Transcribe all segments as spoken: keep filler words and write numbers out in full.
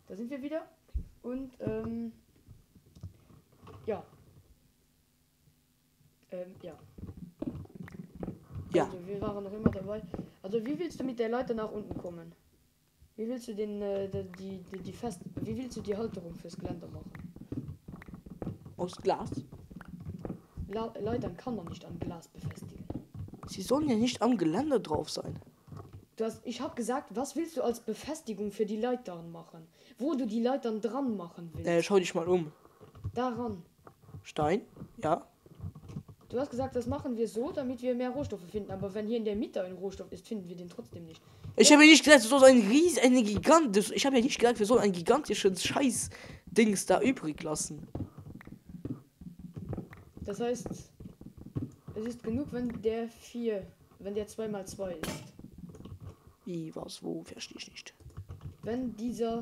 Da sind wir wieder. Und, ähm, ja. Ähm, ja. Ja. Also, wir waren noch immer dabei. Also, wie willst du mit der Leiter nach unten kommen? Wie willst du den, äh, die, die, die fest, wie willst du die Halterung fürs Geländer machen? Aus Glas. La Leitern kann man nicht an Glas befestigen. Sie sollen ja nicht am Geländer drauf sein. Du hast, ich habe gesagt, was willst du als Befestigung für die Leitern machen? Wo du die Leitern dran machen willst? Äh, schau dich mal um. Daran. Stein, ja. Du hast gesagt, das machen wir so, damit wir mehr Rohstoffe finden. Aber wenn hier in der Mitte ein Rohstoff ist, finden wir den trotzdem nicht. Ich habe ja nicht gesagt, so ein ries, eine gigantisch. Ich habe ja nicht gesagt, wir sollen ein gigantisches Scheiß-Dings da übrig lassen. Das heißt, es ist genug, wenn der vier, wenn der zwei mal zwei ist. Wie, was, wo, verstehe ich nicht. Wenn dieser,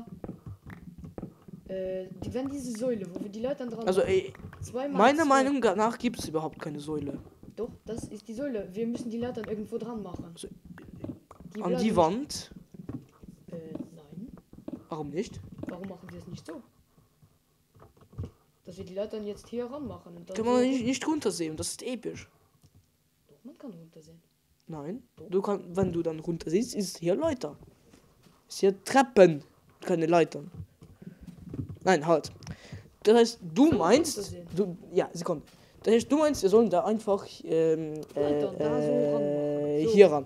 äh, die, wenn diese Säule, wo wir die Leitern dran Also, ey, zwei mal meiner zwei, Meinung nach gibt es überhaupt keine Säule. Doch, das ist die Säule. Wir müssen die Leitern irgendwo dran machen. Also, Die an bleiben die nicht- Wand? Äh, nein. Warum nicht? Warum machen wir es nicht so? Dass wir die Leitern jetzt hier ran machen und dann Kann so man nicht, nicht runtersehen, das ist episch. Doch, man kann runtersehen. Nein, du kannst, wenn du dann runter siehst, ist hier Leiter. Ist hier Treppen, keine Leitern. Nein, halt. Das heißt, du So, meinst, runtersehen. du, ja, Sekunde. Das heißt, du meinst, wir sollen da einfach ähm, äh, Leitern, da so äh, ranmachen. So. hier ran.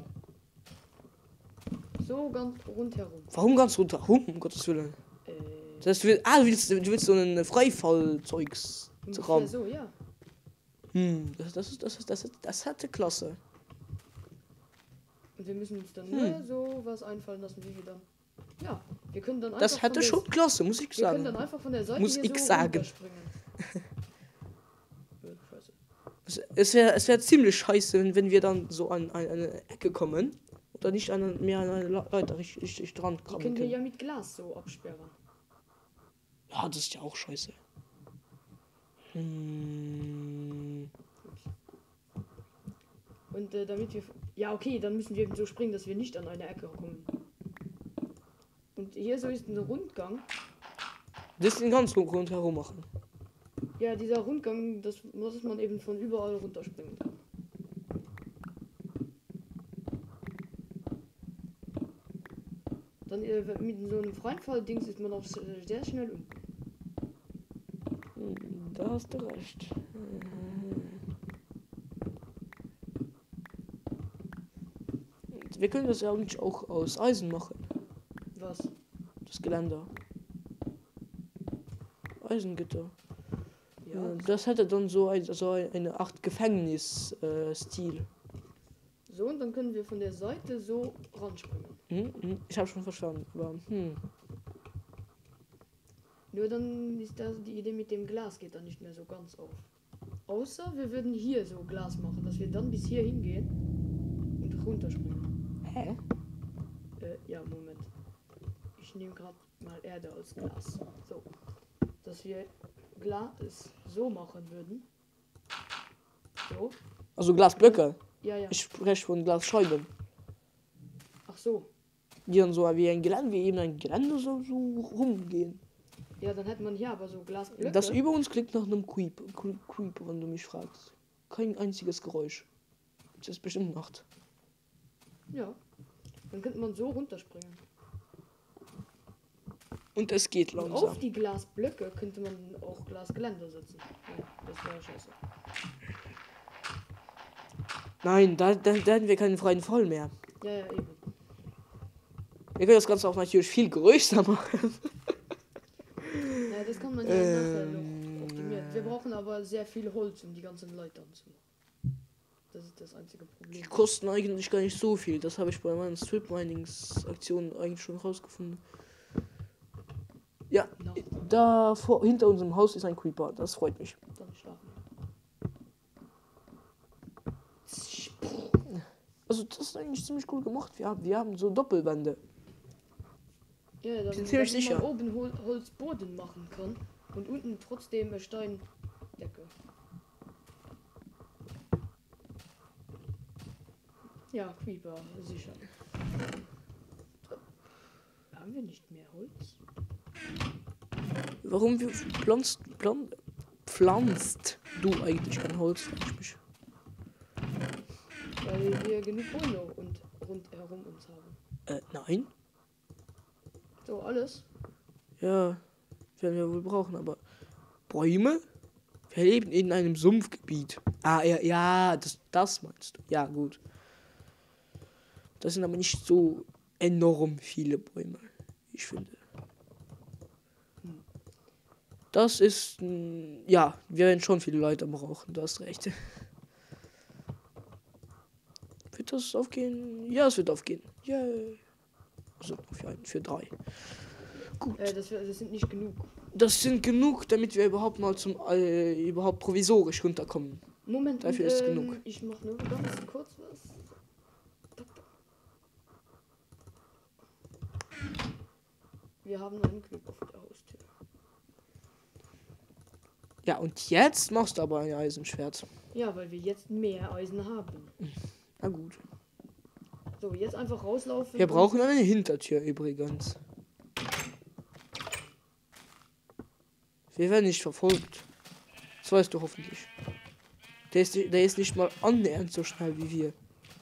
So ganz rundherum. Warum ganz runter? Um, um Gottes Willen. Äh, Das heißt, du willst, ah, du willst, du willst so ein Freifallzeugs ungefähr Raum. so, ja. Hm, das, das ist, das ist, das ist, das hatte Klasse. Und wir müssen uns dann Hm. nur so was einfallen lassen, wie wir dann. Ja, wir können dann einfach. Das von hatte der, schon Klasse, muss ich Wir können dann sagen. einfach von der Seite Muss hier ich so sagen. runterspringen. Äh, Scheiße. Es, es wäre es wär ziemlich scheiße, wenn, wenn wir dann so an, an eine Ecke kommen. Oder nicht an, mehr an eine Le- Leiter richtig, richtig dran Die kommen können wir können. ja mit Glas so absperren. Ja, das ist ja auch scheiße. Hm. Und äh, damit wir. Ja, okay, dann müssen wir eben so springen, dass wir nicht an eine Ecke kommen. Und hier so ist ein Rundgang. Das den ganz rund- rundherum machen. Ja, dieser Rundgang, das muss man eben von überall runterspringen kann. Dann äh, mit so einem Freifall-Dings ist man auch äh, sehr schnell um. Hm, da hast du recht. Wir können das ja eigentlich auch aus Eisen machen. Was? Das Geländer. Eisengitter. Ja. Äh, Das hätte dann so, ein, so eine Art Gefängnis-Stil. So, und dann können wir von der Seite so ranspringen. Hm, hm, ich habe schon verstanden. Aber, hm. Nur dann ist das die Idee mit dem Glas geht dann nicht mehr so ganz auf. Außer wir würden hier so Glas machen, dass wir dann bis hier hingehen und runterspringen. Hä? Äh, ja, Moment. Ich nehme gerade mal Erde als Glas. So. Dass wir Glas so machen würden. So. Also Glasblöcke. Ja, ja. Ich spreche von Glasscheiben. Ach so. Die dann so wie ein Geländer, wie eben ein Geländer so, so rumgehen. Ja, dann hätte man hier aber so Glasblöcke. Das über uns klingt nach einem Creep, Creep, Creep, wenn du mich fragst. Kein einziges Geräusch. Das ist bestimmt Nacht. Ja. Dann könnte man so runterspringen. Und es geht Und langsam. auf die Glasblöcke könnte man auch Glasgeländer setzen. Ja, das wäre scheiße. Nein, da, da, da hätten wir keinen freien Fall mehr. Ja, ja, eben. Wir können das Ganze auch natürlich viel größer machen. Ja, das kann man ja nachher noch optimieren. Wir brauchen aber sehr viel Holz, um die ganzen Leitern zu machen. Das ist das einzige Problem. Die kosten eigentlich gar nicht so viel. Das habe ich bei meinen Strip-Minings-Aktionen eigentlich schon rausgefunden. Ja, Na, da vor, hinter unserem Haus ist ein Creeper. Das freut mich. dann schlafen Also das ist eigentlich ziemlich cool gemacht. Wir haben, wir haben so Doppelwände. wir. Ja, dann, Bin ziemlich damit sicher. man oben Hol Holzboden machen kann und unten trotzdem eine Steindecke. Ja, Creeper, sicher. Haben wir nicht mehr Holz? warum wir pflanzt, pflanzt, pflanzt du eigentlich kein Holz? Frag ich mich. Weil wir genug Bäume und rundherum uns haben. Äh, nein. So, alles. Ja, werden wir wohl brauchen, aber Bäume? Wir leben in einem Sumpfgebiet. Ah, ja, ja, das, das meinst du. Ja, gut. Das sind aber nicht so enorm viele Bäume, ich finde. Das ist, mm, ja, wir werden schon viele Leute brauchen, du hast recht. Wird das aufgehen? Ja, es wird aufgehen. Yay. Also für, ein, für drei. Gut. Äh, das, das sind nicht genug. Das sind genug, damit wir überhaupt mal zum äh, überhaupt provisorisch runterkommen. Moment, Dafür und, ist ähm, genug. Ich mach nur ganz kurz was. Wir haben einen Knopf auf der Haustür. Ja, und jetzt machst du aber ein Eisenschwert. Ja, weil wir jetzt mehr Eisen haben. Na gut. So, jetzt einfach rauslaufen. Wir brauchen eine Hintertür übrigens. Wir werden nicht verfolgt. Das weißt du hoffentlich. Der ist, der ist nicht mal annähernd so schnell wie wir.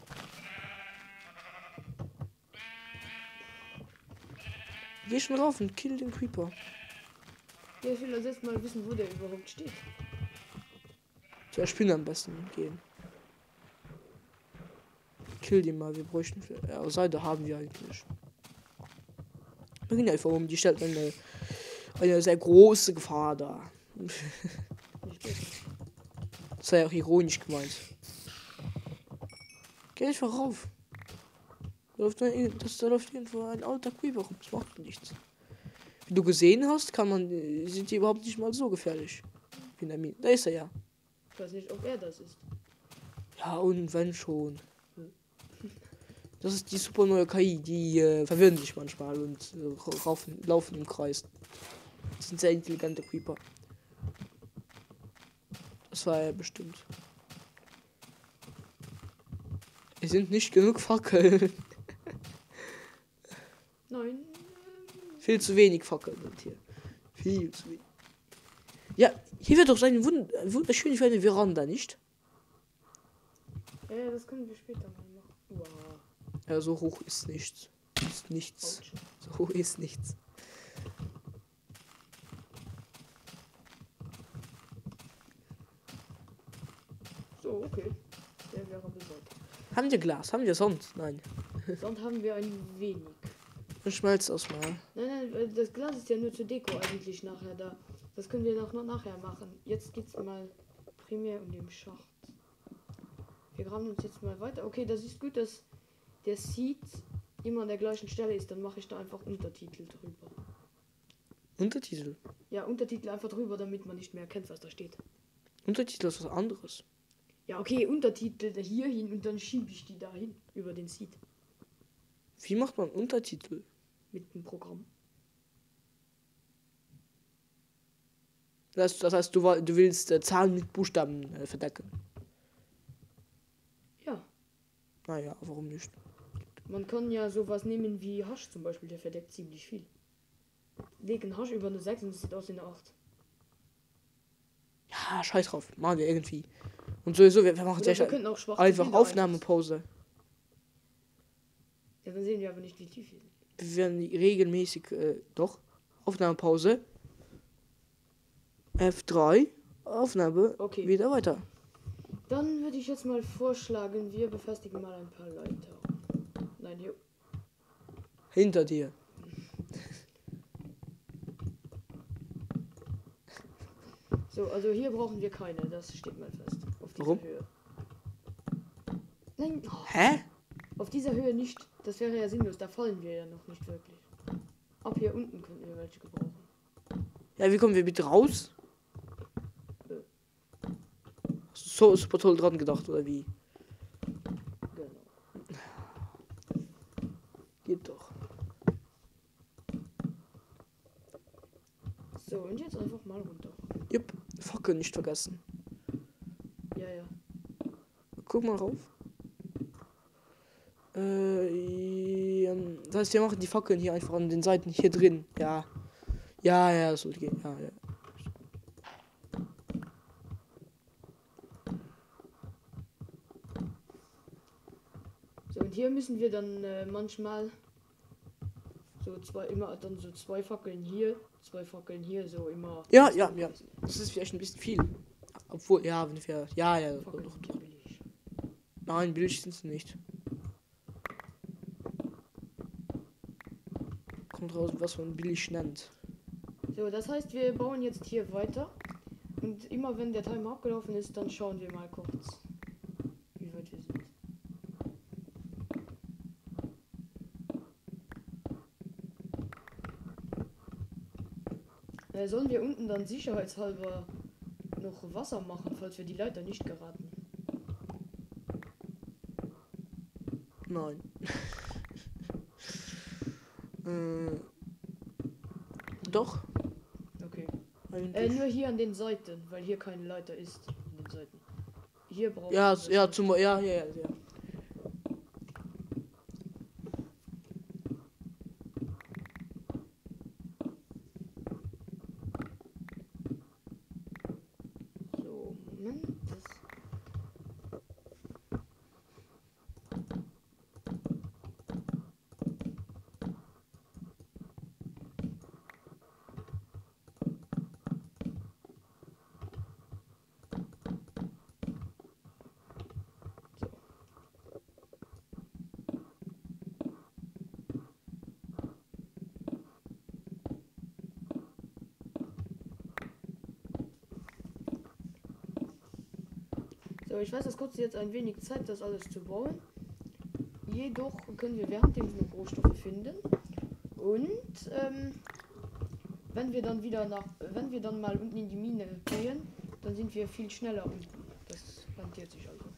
Geh schon rauf und kill den Creeper. Ja, ich will also jetzt mal wissen, wo der überhaupt steht. Zur Spinne am besten gehen. Kill den mal, wir bräuchten. Ja, Seite haben wir eigentlich. Wir gehen einfach um, die stellt eine, eine sehr große Gefahr dar. Nicht besser. Das sei auch ironisch gemeint. Geh einfach rauf. Da läuft, ein, das, da läuft irgendwo ein alter Creeper rum. Das macht nichts. Wie du gesehen hast, kann man, sind die überhaupt nicht mal so gefährlich. Wie in der Mine. Da ist er ja. Ich weiß nicht, ob er das ist. Ja, und wenn schon. Das ist die super neue K I, die äh, verwirren sich manchmal und äh, raufen, laufen im Kreis. Das sind sehr intelligente Creeper. Das war er bestimmt. Es sind nicht genug Fackeln. Nein. Viel zu wenig Fackeln sind hier. Viel zu wenig. Ja, hier wird doch sein Wund wunderschön für eine Veranda, nicht? Ja, das können wir später mal machen. Wow. Ja, so hoch ist nichts. Ist nichts. Autsch. So hoch ist nichts. So, okay. Der wäre besorgt. Haben wir Glas? Haben wir sonst? Nein. Sonst haben wir ein wenig. Dann schmelzt das mal. Nein, nein, weil das Glas ist ja nur zur Deko eigentlich nachher da. Das können wir noch, noch nachher machen. Jetzt geht's mal primär um den Schacht. Wir graben uns jetzt mal weiter. Okay, das ist gut, dass der Seed immer an der gleichen Stelle ist. Dann mache ich da einfach Untertitel drüber. Untertitel. Ja, Untertitel einfach drüber, damit man nicht mehr erkennt, was da steht. Untertitel ist was anderes. Ja, okay, Untertitel hier hin und dann schiebe ich die dahin über den Seed Wie macht man Untertitel? mit dem Programm. Das, das heißt, du, wa- du willst äh, Zahlen mit Buchstaben äh, verdecken. Ja, Naja, warum nicht? man kann ja sowas nehmen wie Hasch zum Beispiel, der verdeckt ziemlich viel. Leg einen Hasch über eine sechs und es sieht aus wie eine acht. Ja, scheiß drauf. Machen wir irgendwie. Und sowieso, wir, wir machen Oder gleich wir könnten auch schwarze einfach Bilder Aufnahmepause. Ja, dann sehen wir aber nicht, wie tief wir sind. Wir werden regelmäßig, äh, doch, Aufnahmepause. F drei, Aufnahme, Okay. wieder weiter. Dann würde ich jetzt mal vorschlagen, wir befestigen mal ein paar Leiter. Nein, hier. Hinter dir. So, also hier brauchen wir keine, das steht mal fest. Auf dieser Warum? Höhe. Nein, oh, Hä? auf dieser Höhe nicht. Das wäre ja sinnlos, da fallen wir ja noch nicht wirklich. Ab hier unten könnten wir welche gebrauchen. Ja, wie kommen wir bitte raus? So super toll dran gedacht, oder wie? Genau. Geht doch. So, und jetzt einfach mal runter. Jupp, Fackel nicht vergessen. Ja, ja. Guck mal rauf. Äh, ähm, das heißt, wir machen die Fackeln hier einfach an den Seiten hier drin. Ja. Ja, ja, das sollte gehen. Ja, ja. So, und hier müssen wir dann äh, manchmal so zwei, immer dann so zwei Fackeln hier, zwei Fackeln hier, so immer. Ja, ja, ja. Das ist vielleicht ein bisschen viel. Obwohl, ja, wenn wir. Ja, ja, doch, Fackeln doch, sind doch. billig. Nein, billig sind sie nicht. Kommt raus, was man billig nennt. So, das heißt, wir bauen jetzt hier weiter. Und immer wenn der Timer abgelaufen ist, dann schauen wir mal kurz, wie weit wir sind. Äh, sollen wir unten dann sicherheitshalber noch Wasser machen, falls wir die Leiter nicht geraten? Nein. äh, doch. Okay. Eigentlich. Äh, nur hier an den Seiten, weil hier keine Leiter ist. An den Seiten. Hier brauchen Ja, wir s- das ja, nicht. zum ja, ja, ja, ja. So, Moment. Das So, ich weiß, das kostet jetzt ein wenig Zeit, das alles zu bauen. Jedoch können wir währenddem noch Rohstoffe finden. Und ähm, wenn wir dann wieder nach, wenn wir dann mal unten in die Mine gehen, dann sind wir viel schneller unten. Das rentiert sich also.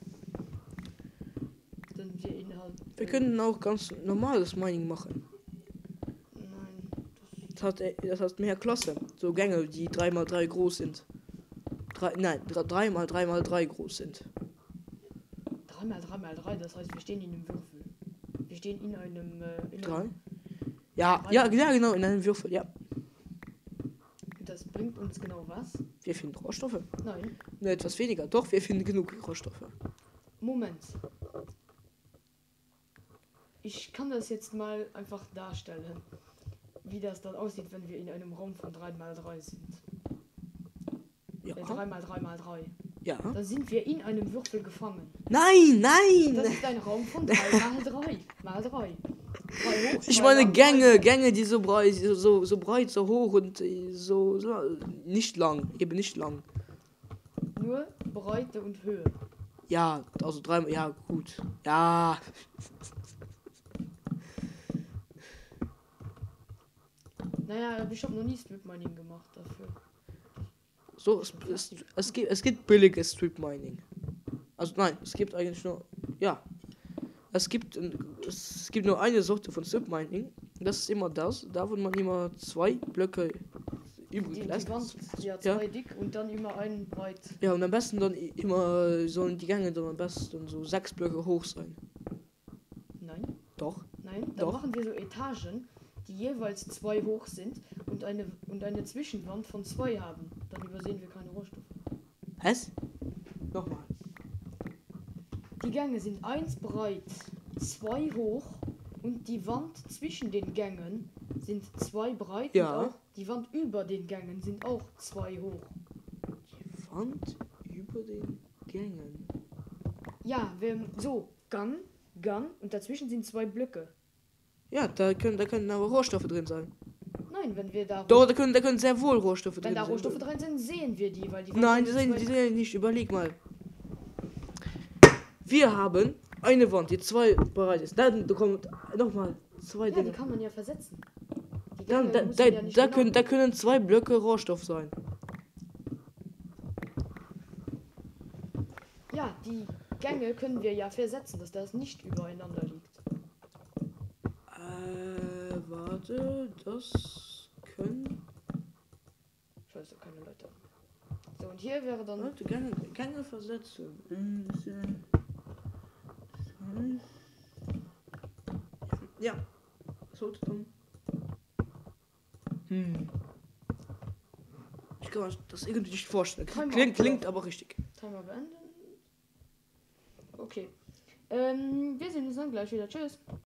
Dann wir Inhalt. Wir können auch ganz normales Mining machen. Nein, Das hat, äh, das hat mehr Klasse. So Gänge, die drei mal drei groß sind. Drei, nein, drei mal drei mal drei groß sind. das drei mal drei mal drei, das heißt, wir stehen in einem Würfel. Wir stehen in einem. Äh, in Drei? einem Ja, Drei. ja, ja, genau, in einem Würfel, ja. das bringt uns genau was? Wir finden Rohstoffe. Nein. Ne, etwas weniger. Doch, wir finden genug Rohstoffe. Moment. Ich kann das jetzt mal einfach darstellen, wie das dann aussieht, wenn wir in einem Raum von drei mal drei sind. Ja. Äh, drei mal drei mal drei. Ja. Da sind wir in einem Würfel gefangen. Nein, nein! Das ist ein Raum von drei mal drei mal drei. Drei hoch, Ich drei meine lang, Gänge, drei- Gänge, die so breit, so, so, so breit, so hoch und äh, so, so nicht lang, eben nicht lang. Nur Breite und Höhe. Ja, also drei, ja gut, ja. Naja, ich habe noch nie Strip Mining gemacht dafür. So, es, es, es gibt, es gibt billiges Strip Mining. Also nein, es gibt eigentlich nur, ja, es gibt, ein- es gibt nur eine Sorte von Strip Mining. Das ist immer das, da wo man immer zwei Blöcke übrig Die, die lässt. Wand, ja, Ja. zwei dick und dann immer ein breit. Ja, und am besten dann i- immer sollen die Gänge dann am besten so sechs Blöcke hoch sein. Nein, Doch. nein. Dann Doch. machen wir so Etagen, die jeweils zwei hoch sind und eine und eine Zwischenwand von zwei haben. Dann übersehen wir keine Rohstoffe. Was? Nochmal. Die Gänge sind eins breit, zwei hoch und die Wand zwischen den Gängen sind zwei breit Ja. und auch die Wand über den Gängen sind auch zwei hoch. Die Wand über den Gängen. Ja, wir so Gang, Gang und dazwischen sind zwei Blöcke. Ja, da können, da können aber Rohstoffe drin sein. Nein, wenn wir da Doch, da können, da können sehr wohl Rohstoffe wenn drin da sein. Rohstoffe drin sind, sehen wir die, weil die Wand Nein, die sind sehen, zwei- die sehen nicht. Überleg mal. Wir haben eine Wand, die zwei breit ist. Dann kommt nochmal zwei Ja, die Dinge. kann man ja versetzen. Die Dann, Gänge da, müssen da, ja nicht da, genau- können, da können zwei Blöcke Rohstoff sein. Ja, die Gänge können wir ja versetzen, dass das nicht übereinander liegt. Äh, warte, das können. Scheiße, keine Leute. So, und hier wäre dann. Warte, Gänge, Gänge versetzen. Eins, zwei. Ja, sollte dann. Hm. Ich kann mir das irgendwie nicht vorstellen. Timer Klingt, klingt abgelaufen. aber richtig. Timer beenden. Okay. Ähm, wir sehen uns dann gleich wieder. Tschüss.